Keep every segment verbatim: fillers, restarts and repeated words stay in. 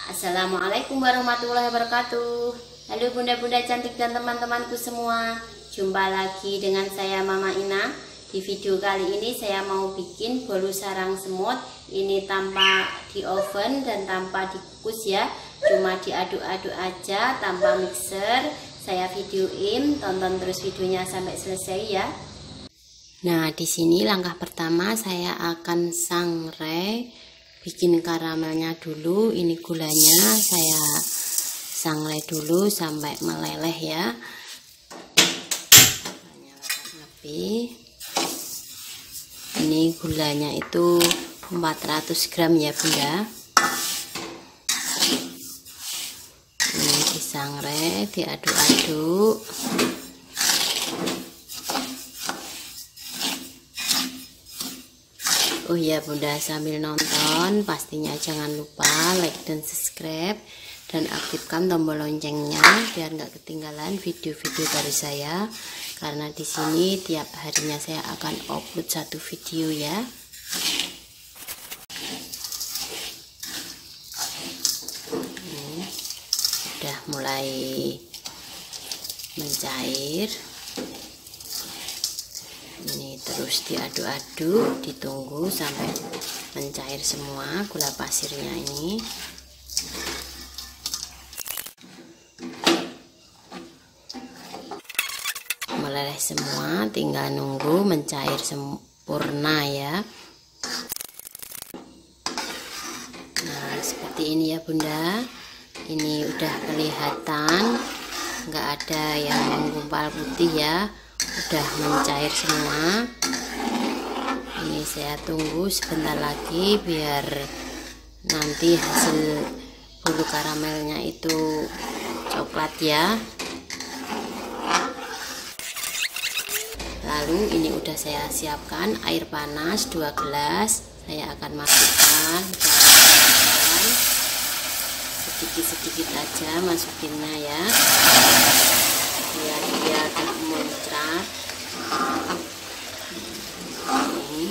Assalamualaikum warahmatullahi wabarakatuh. Halo bunda-bunda cantik dan teman-temanku semua. Jumpa lagi dengan saya Mama Ina. Di video kali ini saya mau bikin bolu sarang semut. Ini tanpa di oven dan tanpa dikukus ya. Cuma diaduk-aduk aja tanpa mixer. Saya videoin, tonton terus videonya sampai selesai ya. Nah, di sini langkah pertama saya akan sangrai, bikin karamelnya dulu. Ini gulanya saya sangrai dulu sampai meleleh ya. Lebih. Ini gulanya itu empat ratus gram ya bunda. Ini disangrai, diaduk-aduk. Oh ya bunda, sambil nonton pastinya jangan lupa like dan subscribe dan aktifkan tombol loncengnya biar nggak ketinggalan video-video dari saya, karena di sini tiap harinya saya akan upload satu video ya. Ini udah mulai mencair. Ini terus diaduk-aduk, ditunggu sampai mencair semua gula pasirnya ini. Meleleh semua, tinggal nunggu mencair sempurna ya. Nah, seperti ini ya bunda. Ini udah kelihatan, nggak ada yang menggumpal putih ya. Udah mencair semua. Ini saya tunggu sebentar lagi biar nanti hasil bolu karamelnya itu coklat ya. Lalu ini udah saya siapkan air panas dua gelas. Saya akan masukkan sedikit-sedikit aja masukinnya ya, biar dia tak muncrat. Ini.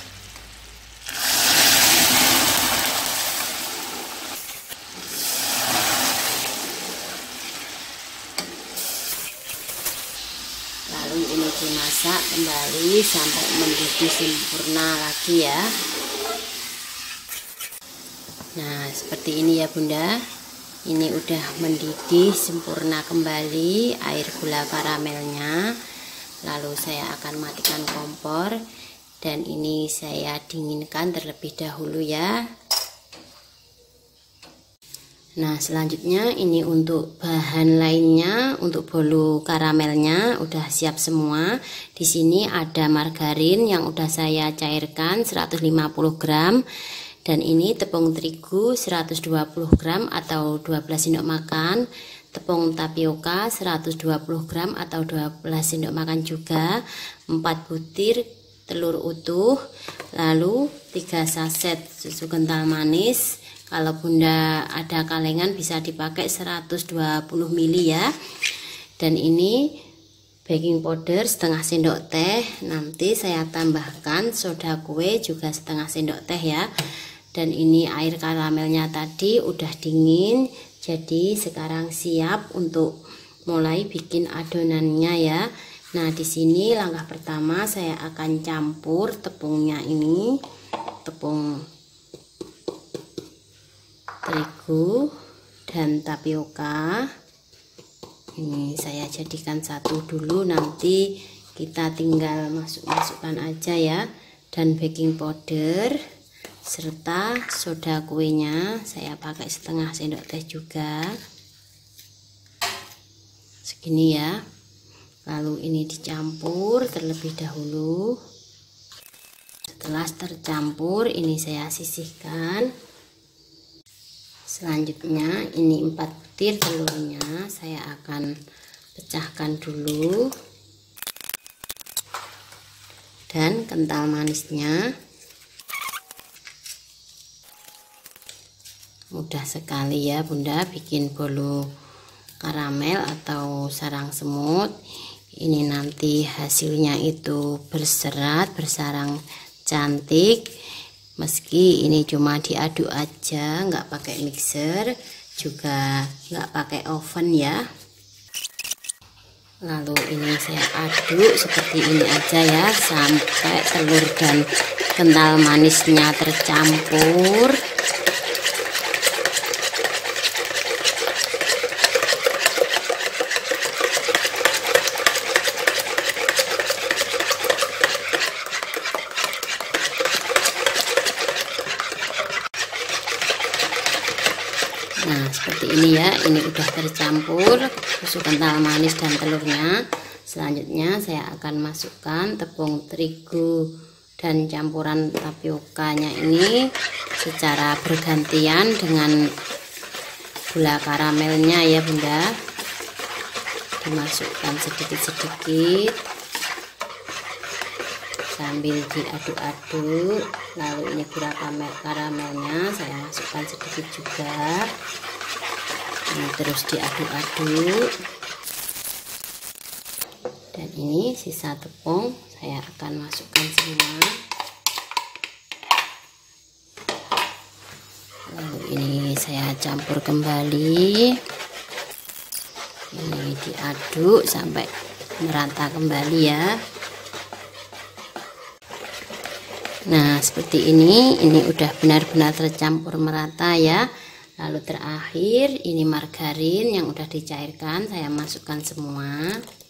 Lalu ini dimasak kembali sampai mendidih sempurna lagi ya. Nah, seperti ini ya bunda. Ini udah mendidih sempurna kembali air gula karamelnya. Lalu saya akan matikan kompor dan ini saya dinginkan terlebih dahulu ya. Nah, selanjutnya ini untuk bahan lainnya, untuk bolu karamelnya udah siap semua. Di sini ada margarin yang udah saya cairkan seratus lima puluh gram. Dan ini tepung terigu seratus dua puluh gram atau dua belas sendok makan, tepung tapioka seratus dua puluh gram atau dua belas sendok makan juga, empat butir telur utuh, lalu tiga saset susu kental manis. Kalau bunda ada kalengan bisa dipakai seratus dua puluh mililiter ya. Dan ini baking powder setengah sendok teh. Nanti saya tambahkan soda kue juga setengah sendok teh ya. Dan ini air karamelnya tadi udah dingin, jadi sekarang siap untuk mulai bikin adonannya ya. Nah, di sini langkah pertama saya akan campur tepungnya ini, tepung terigu dan tapioka. Ini saya jadikan satu dulu, nanti kita tinggal masuk-masukkan aja ya. Dan baking powder serta soda kuenya saya pakai setengah sendok teh juga, segini ya. Lalu ini dicampur terlebih dahulu. Setelah tercampur ini saya sisihkan. Selanjutnya ini empat butir telurnya saya akan pecahkan dulu, dan kental manisnya. Mudah sekali ya bunda bikin bolu karamel atau sarang semut. Ini nanti hasilnya itu berserat, bersarang cantik, Meski ini cuma diaduk aja, nggak pakai mixer, juga nggak pakai oven ya. Lalu ini saya aduk seperti ini aja ya, sampai telur dan kental manisnya tercampur. Nah seperti ini ya, ini udah tercampur susu kental manis dan telurnya. Selanjutnya saya akan masukkan tepung terigu dan campuran tapiokanya ini secara bergantian dengan gula karamelnya ya Bunda. Dimasukkan sedikit-sedikit sambil diaduk-aduk. Lalu ini gula karamelnya saya masukkan sedikit juga. Ini terus diaduk-aduk. Dan ini sisa tepung saya akan masukkan semua. Lalu ini saya campur kembali. Ini diaduk sampai merata kembali ya. Nah seperti ini, ini udah benar-benar tercampur merata ya. Lalu terakhir ini margarin yang udah dicairkan saya masukkan semua.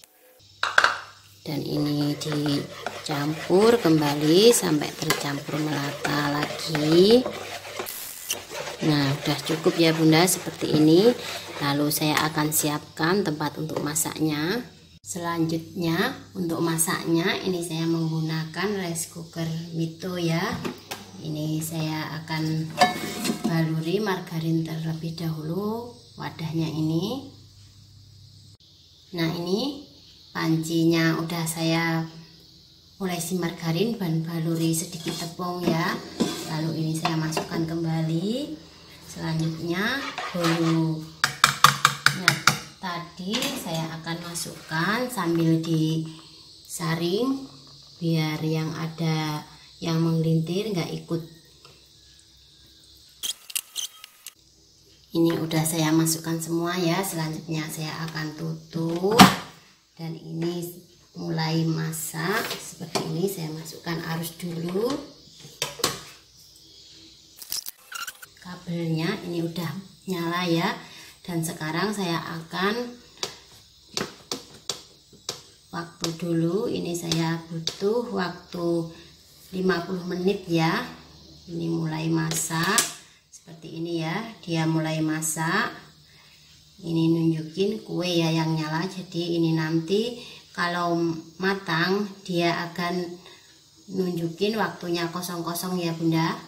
Dan ini dicampur kembali sampai tercampur merata lagi. Nah udah cukup ya Bunda seperti ini. Lalu saya akan siapkan tempat untuk masaknya. Selanjutnya untuk masaknya ini saya menggunakan rice cooker Mito ya. Ini saya akan baluri margarin terlebih dahulu wadahnya ini. Nah ini pancinya udah saya olesi margarin dan baluri sedikit tepung ya. Lalu ini saya masukkan kembali. Selanjutnya bolu tadi saya akan masukkan sambil disaring biar yang ada yang menggelintir nggak ikut. Ini udah saya masukkan semua ya. Selanjutnya saya akan tutup dan ini mulai masak seperti ini. Saya masukkan arus dulu. Kabelnya ini udah nyala ya. Dan sekarang saya akan waktu dulu, ini saya butuh waktu lima puluh menit ya. Ini mulai masak seperti ini ya, dia mulai masak. Ini nunjukin kue ya yang nyala, jadi ini nanti kalau matang dia akan nunjukin waktunya kosong-kosong ya Bunda.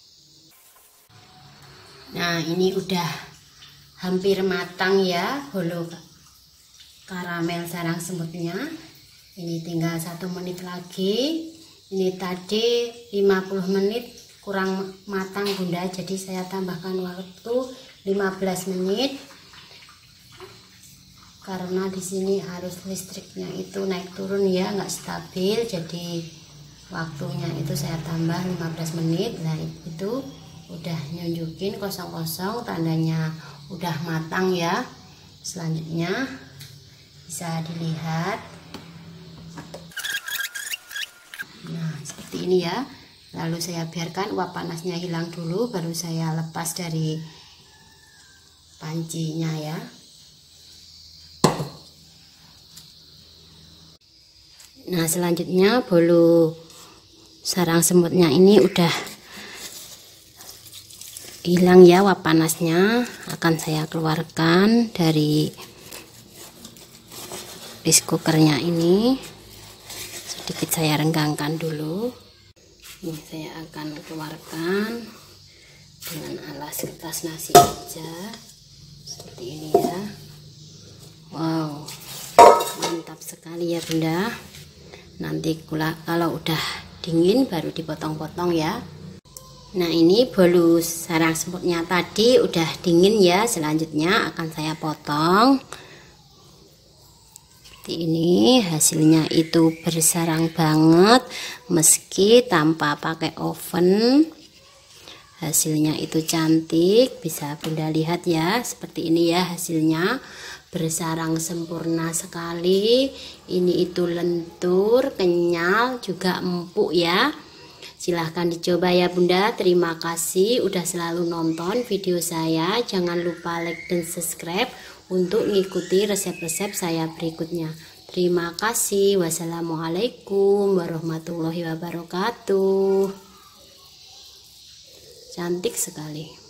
Nah ini udah hampir matang ya bolu karamel sarang semutnya. Ini tinggal satu menit lagi. Ini tadi lima puluh menit kurang matang Bunda, jadi saya tambahkan waktu lima belas menit karena di sini arus listriknya itu naik turun ya, nggak stabil, jadi waktunya itu saya tambah lima belas menit. Nah itu udah nunjukin kosong-kosong, tandanya udah matang ya. Selanjutnya bisa dilihat. Nah seperti ini ya. Lalu saya biarkan uap panasnya hilang dulu, baru saya lepas dari pancinya ya. Nah selanjutnya bolu sarang semutnya ini udah hilang ya uap panasnya. Akan saya keluarkan dari rice cookernya ini. Sedikit saya renggangkan dulu. Ini saya akan keluarkan dengan alas kertas nasi aja seperti ini ya. Wow, mantap sekali ya Bunda. Nanti kalau udah dingin baru dipotong-potong ya. Nah ini bolu sarang semutnya tadi udah dingin ya. Selanjutnya akan saya potong seperti ini. Hasilnya itu bersarang banget meski tanpa pakai oven. hasilnya itu cantik, bisa Bunda lihat ya, seperti ini ya hasilnya, bersarang sempurna sekali. Ini itu lentur, kenyal, juga empuk ya. Silahkan dicoba ya Bunda. Terima kasih udah selalu nonton video saya. Jangan lupa like dan subscribe untuk mengikuti resep-resep saya berikutnya. Terima kasih. Wassalamualaikum warahmatullahi wabarakatuh. Cantik sekali.